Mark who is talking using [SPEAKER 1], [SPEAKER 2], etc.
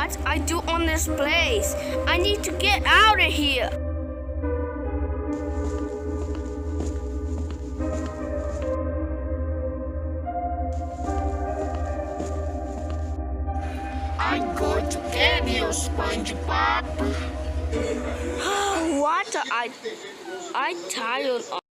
[SPEAKER 1] What I do on this place? I need to get out of here.
[SPEAKER 2] I'm going to get you, SpongeBob.
[SPEAKER 1] What? I tired of